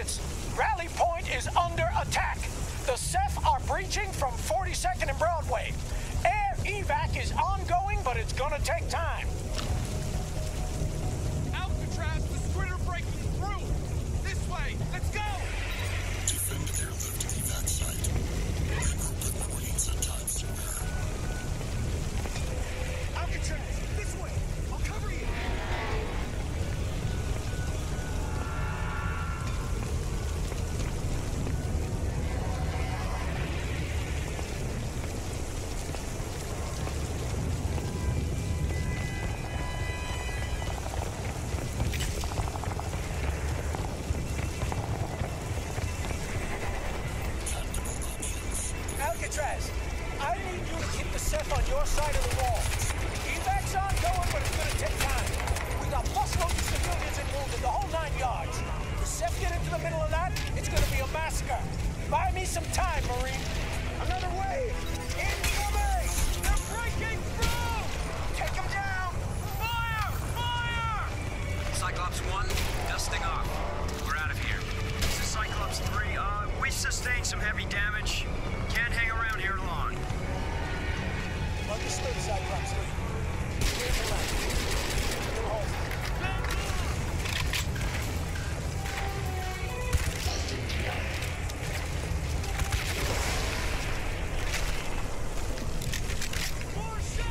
units. Rally Point is under attack. The Ceph are breaching from 42nd and Broadway. Air evac is ongoing, but it's gonna take time. Alcatraz, the squid are breaking through! This way! Let's go! Defend airlift evac site. Regroup with Marines at Times Square. Alcatraz, this way! I'll cover you! Alcatraz, I need you to keep the Ceph on your side of the wall. Evac's ongoing, but it's gonna take time. We got busloads of civilians and wounded, the whole 9 yards. The Ceph get into the middle of that, it's gonna be a massacre. Buy me some time, Marine. Another wave! Incoming! They're breaking through! Take them down! Fire! Fire! Cyclops 1, dusting off. We're out of here. This is Cyclops 3. We sustained some heavy damage. Can't hang around here long. Understood, Cyclops 3. Here's the left. You'll hold. More shots!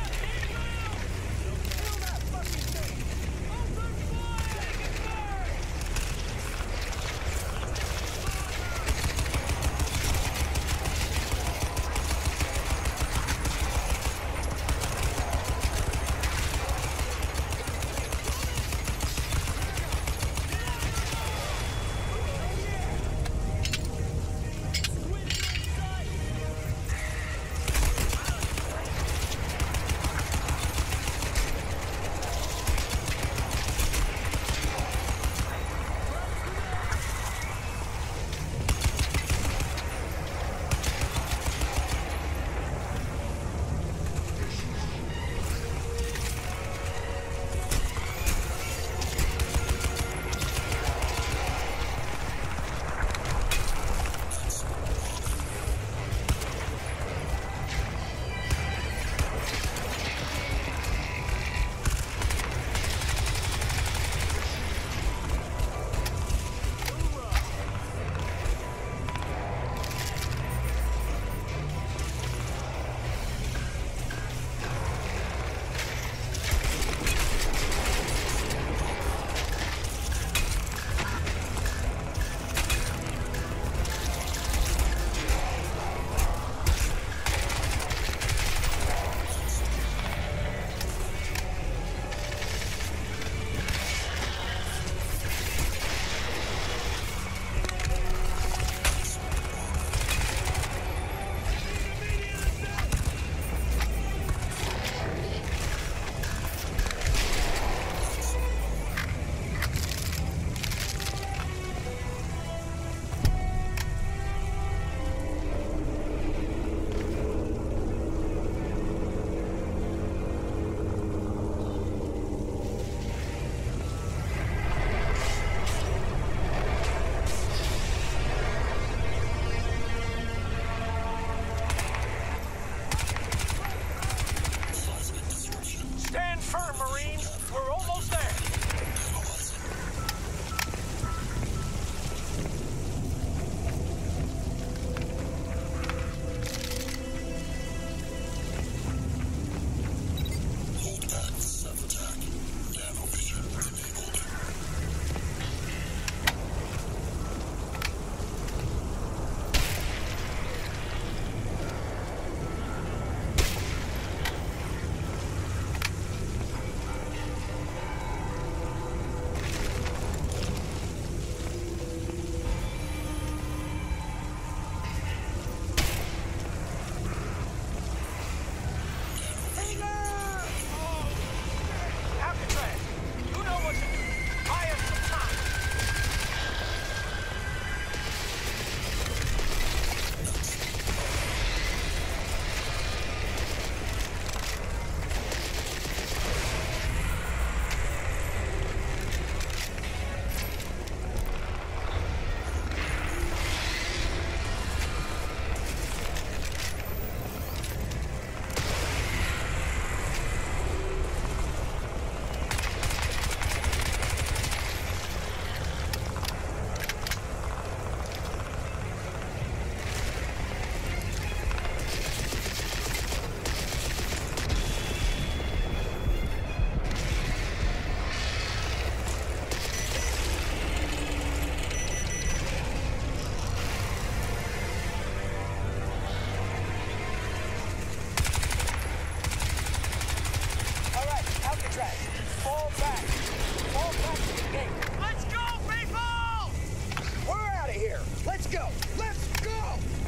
Let's go! Let's go!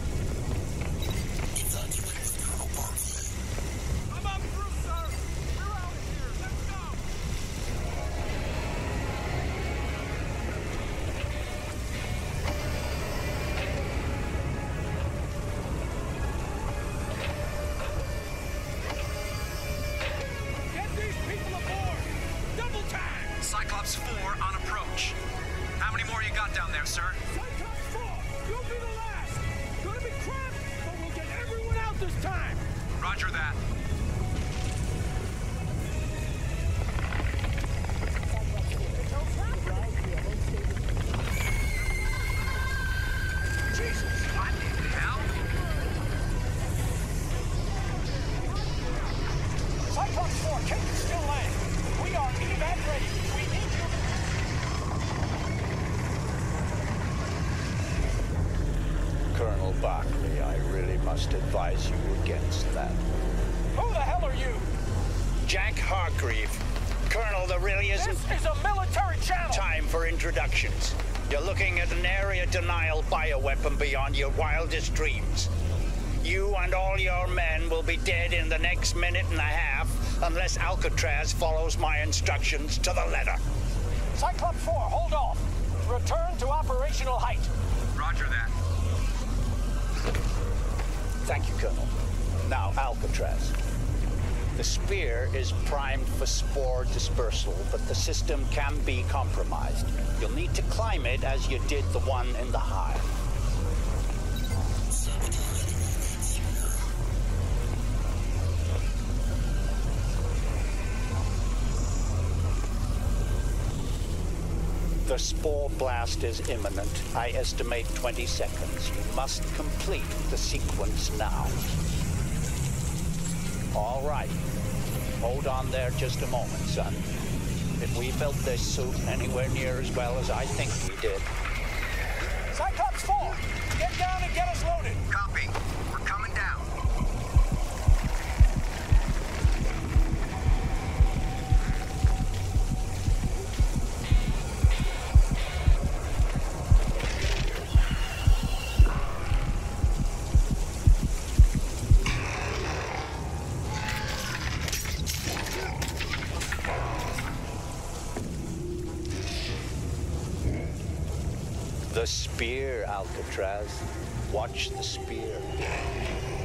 Evacuate with Colonel Barclay. I'm up through, sir! We're out of here! Let's go! Get these people aboard! Double time! Cyclops 4 on approach. How many more you got down there, sir? Cyclops 4, you'll be the last! Gonna be cramped, but we'll get everyone out this time! Roger that. Jesus! What the hell? Cyclops 4, can you still land? We are evac ready. We need you. Colonel Barclay, I really must advise you against that. Who the hell are you? Jack Hargreave. Colonel, there really isn't This is a military channel! time for introductions. You're looking at an area denial bioweapon beyond your wildest dreams. You and all your men will be dead in the next minute and a half unless Alcatraz follows my instructions to the letter. Cyclops 4, hold off. Return to operational height. Roger that. Thank you, Colonel. Now, Alcatraz. The spear is primed for spore dispersal, but the system can be compromised. You'll need to climb it as you did the one in the hive. Sabotage the movement sphere. The spore blast is imminent. I estimate 20 seconds. You must complete the sequence now. All right. Hold on there just a moment, son. If we built this suit anywhere near as well as I think we did, Cyclops 4, get down and get us loaded. Copy. We're coming down. the spear, Alcatraz. Watch the spear.